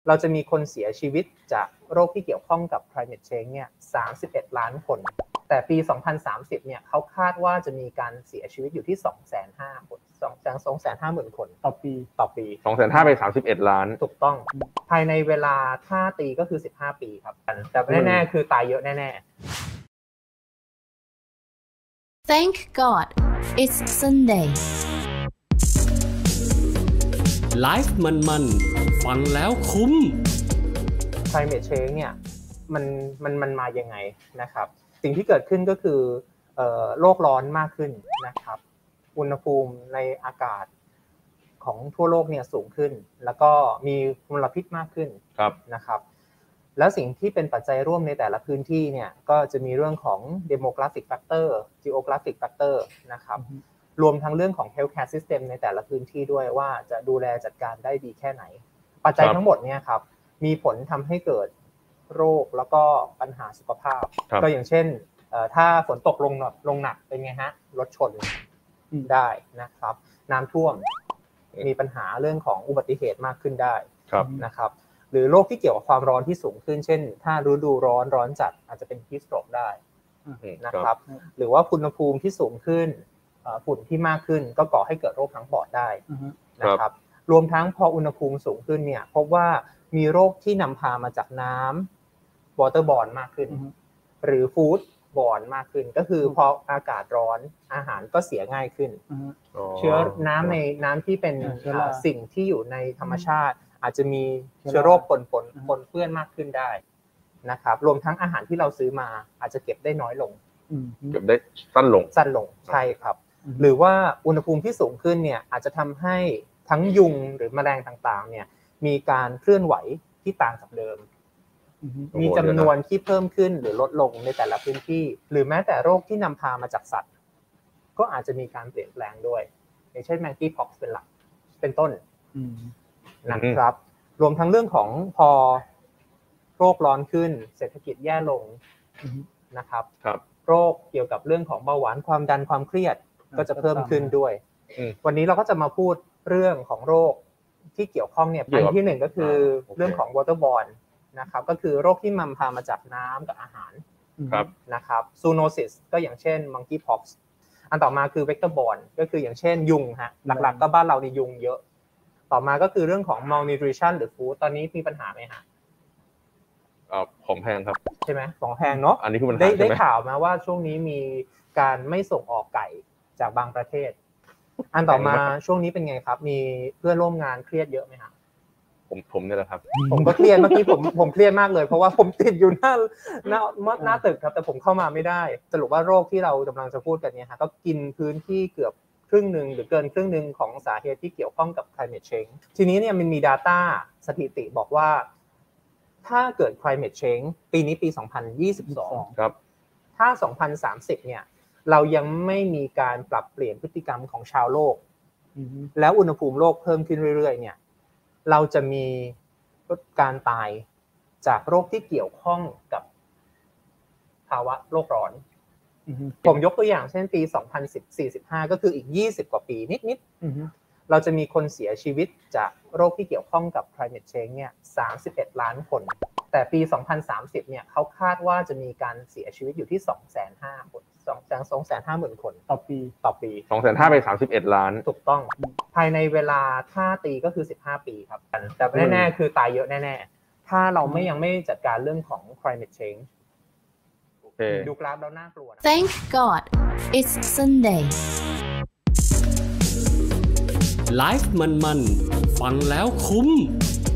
เราจะมีคนเสียชีวิตจากโรคที่เกี่ยวข้องกับ climate change เนี่ย31 ล้านคนแต่ปี2030เนี่ยเขาคาดว่าจะมีการเสียชีวิตอยู่ที่ 250,000 คน250,000 คนต่อปี 250,000 ไป31 ล้านถูกต้องภายในเวลาถ้าตีก็คือ15 ปีครับแต่แน่ๆคือตายเยอะแน่ๆ Thank God it's Sunday ไลฟ์มันฟังแล้วคุ้ม Climate Change เนี่ยมันมายังไงนะครับสิ่งที่เกิดขึ้นก็คือโลกร้อนมากขึ้นนะครับอุณหภูมิในอากาศของทั่วโลกเนี่ยสูงขึ้นแล้วก็มีมลพิษมากขึ้นนะครับแล้วสิ่งที่เป็นปัจจัยร่วมในแต่ละพื้นที่เนี่ยก็จะมีเรื่องของ demographic factor geographic factor นะครับรวมทั้งเรื่องของ healthcare system ในแต่ละพื้นที่ด้วยว่าจะดูแลจัดการได้ดีแค่ไหนปัจจัยทั้งหมดเนี่ยครับมีผลทำให้เกิดโรคแล้วก็ปัญหาสุขภาพก็อย่างเช่นถ้าฝนตกลงหนักเป็นไงฮะรถชนได้นะครับน้ำท่วมมีปัญหาเรื่องของอุบัติเหตุมากขึ้นได้นะครับหรือโรคที่เกี่ยวกับความร้อนที่สูงขึ้นเช่นถ้าฤดูร้อนจัดอาจจะเป็น heat stroke ได้นะครับหรือว่าอุณหภูมิที่สูงขึ้นฝุ่นที่มากขึ้นก็ก่อให้เกิดโรคทั้งปอดได้นะครับรวมทั้งพออุณหภูมิสูงขึ้นเนี่ยพบว่ามีโรคที่นำพามาจากน้ำ waterborne มากขึ้นหรือ foodborne มากขึ้นก็คือพออากาศร้อนอาหารก็เสียง่ายขึ้นเชื้อน้ำที่เป็นสิ่งที่อยู่ในธรรมชาติอาจจะมีเชื้อโรคปนเปื้อนมากขึ้นได้นะครับรวมทั้งอาหารที่เราซื้อมาอาจจะเก็บได้น้อยลงเก็บได้สั้นลงใช่ครับหรือว่าอุณหภูมิที่สูงขึ้นเนี่ยอาจจะทำให้ทั้งยุงหรือแมลงต่างๆเนี่ยมีการเคลื่อนไหวที่ต่างจากเดิมมีจำนวนที่เพิ่มขึ้นหรือลดลงในแต่ละพื้นที่หรือแม้แต่โรคที่นำพามาจากสัตว์ก็อาจจะมีการเปลี่ยนแปลงด้วยอย่างเช่น monkeypox เป็นหลักเป็นต้นนะครับรวมทั้งเรื่องของพอโรคร้อนขึ้นเศรษฐกิจแย่ลงนะครับโรคเกี่ยวกับเรื่องของเบาหวานความดันความเครียดก็จะเพิ่มขึ้นด้วยวันนี้เราก็จะมาพูดเรื่องของโรคที่เกี่ยวข้องเนี่ยอันที่หนึ่งก็คือเรื่องของ waterborne นะครับก็คือโรคที่นำพามาจากน้ำกับอาหารนะครับ zoonosis ก็อย่างเช่น monkeypox อันต่อมาคือ vector-borne ก็คืออย่างเช่นยุงฮะหลักๆก็บ้านเราในยุงเยอะต่อมาก็คือเรื่องของ malnutrition หรือ food ตอนนี้มีปัญหาไหมฮะของแพงครับใช่ไหมของแพงเนาะอันนี้คือปัญหาได้ข่าวมาว่าช่วงนี้มีการไม่ส่งออกไก่จากบางประเทศอันต่อมาช่วงนี้เป็นไงครับมีเพื่อนร่วมงานเครียดเยอะไหมฮะผมเนี่ยแหละครับผมก็เครียดเมื่อกี้ผมเครียดมากเลยเพราะว่าผมติดอยู่หน้าตึกครับแต่ผมเข้ามาไม่ได้สรุปว่าโรคที่เรากำลังจะพูดกันเนี่ยฮะก็กินพื้นที่เกือบครึ่งนึงหรือเกินครึ่งนึงของสาเหตุที่เกี่ยวข้องกับ climate change ทีนี้เนี่ยมันมี data สถิติบอกว่าถ้าเกิด climate change ปีนี้ปี2022 ครับถ้า2030เนี่ยเรายังไม่มีการปรับเปลี่ยนพฤติกรรมของชาวโลกแล้วอุณหภูมิโลกเพิ่มขึ้นเรื่อยๆเนี่ยเราจะมีการตายจากโรคที่เกี่ยวข้องกับภาวะโลกร้อนผมยกตัวอย่างเช่นปี2045ก็คืออีก20กว่าปีนิดๆเราจะมีคนเสียชีวิตจากโรคที่เกี่ยวข้องกับ climate change เนี่ย31 ล้านคนแต่ปี2030เนี่ยเขาคาดว่าจะมีการเสียชีวิตอยู่ที่ 250,000 คน250,000 คนต่อปี 250,000 ไป31 ล้านถูกต้องภายในเวลาถ้าตีก็คือ15 ปีครับแต่แน่ๆคือตายเยอะแน่ๆถ้าเรายังไม่จัดการเรื่องของ climate change ดูกราฟแล้วน่ากลัว Thank God it's Sunday ไลฟ์มันฟังแล้วคุ้ม